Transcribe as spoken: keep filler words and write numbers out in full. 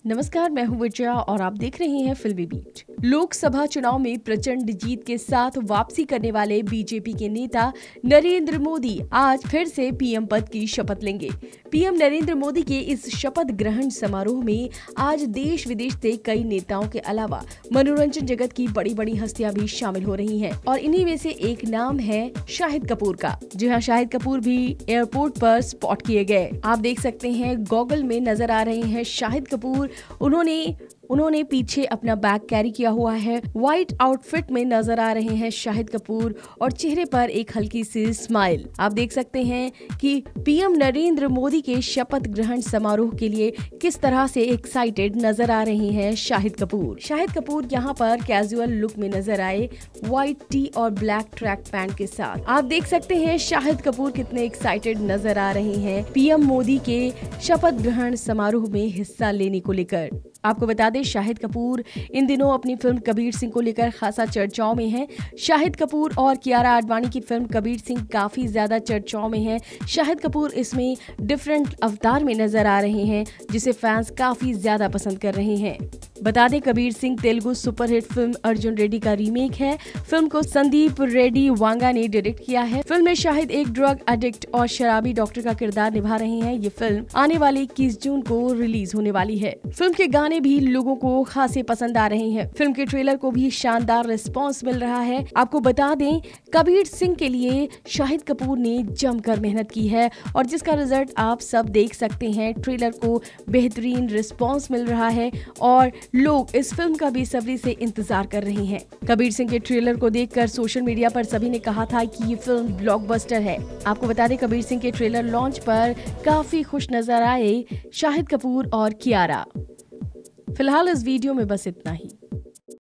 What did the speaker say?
नमस्कार, मैं हूं विजया और आप देख रहे हैं फिल्मी बीट। लोकसभा चुनाव में प्रचंड जीत के साथ वापसी करने वाले बीजेपी के नेता नरेंद्र मोदी आज फिर से पीएम पद की शपथ लेंगे। पीएम नरेंद्र मोदी के इस शपथ ग्रहण समारोह में आज देश विदेश से कई नेताओं के अलावा मनोरंजन जगत की बड़ी बड़ी हस्तियां भी शामिल हो रही हैं और इन्हीं में से एक नाम है शाहिद कपूर का। जी हाँ, शाहिद कपूर भी एयरपोर्ट पर स्पॉट किए गए। आप देख सकते हैं गॉगल में नजर आ रहे हैं शाहिद कपूर। उन्होंने उन्होंने पीछे अपना बैग कैरी किया हुआ है। व्हाइट आउटफिट में नजर आ रहे हैं शाहिद कपूर और चेहरे पर एक हल्की सी स्माइल। आप देख सकते हैं कि पीएम नरेंद्र मोदी के शपथ ग्रहण समारोह के लिए किस तरह से एक्साइटेड नजर आ रहे हैं शाहिद कपूर। शाहिद कपूर यहाँ पर कैजुअल लुक में नजर आए, व्हाइट टी और ब्लैक ट्रैक पैंट के साथ। आप देख सकते हैं शाहिद कपूर कितने एक्साइटेड नजर आ रहे हैं पीएम मोदी के शपथ ग्रहण समारोह में हिस्सा लेने को लेकर। आपको बता दें, शाहिद कपूर इन दिनों अपनी फिल्म कबीर सिंह को लेकर खासा चर्चाओं में हैं। शाहिद कपूर और कियारा आडवाणी की फिल्म कबीर सिंह काफी ज्यादा चर्चाओं में है। शाहिद कपूर इसमें डिफरेंट अवतार में नजर आ रहे हैं, जिसे फैंस काफी ज्यादा पसंद कर रहे हैं। बता दें, कबीर सिंह तेलुगु सुपरहिट फिल्म अर्जुन रेड्डी का रीमेक है। फिल्म को संदीप रेड्डी वांगा ने डायरेक्ट किया है। फिल्म में शाहिद एक ड्रग एडिक्ट और शराबी डॉक्टर का किरदार निभा रहे हैं। ये फिल्म आने वाले इक्कीस जून को रिलीज होने वाली है। फिल्म के गाने भी लोगों को खासे पसंद आ रहे हैं। फिल्म के ट्रेलर को भी शानदार रिस्पांस मिल रहा है। आपको बता दें, कबीर सिंह के लिए शाहिद कपूर ने जमकर मेहनत की है और जिसका रिजल्ट आप सब देख सकते हैं। ट्रेलर को बेहतरीन रिस्पांस मिल रहा है और लोग इस फिल्म का बेसब्री से इंतजार कर रहे हैं। कबीर सिंह के ट्रेलर को देखकर सोशल मीडिया पर सभी ने कहा था कि ये फिल्म ब्लॉकबस्टर है। आपको बता दें, कबीर सिंह के ट्रेलर लॉन्च पर काफी खुश नजर आए शाहिद कपूर और कियारा। फिलहाल इस वीडियो में बस इतना ही।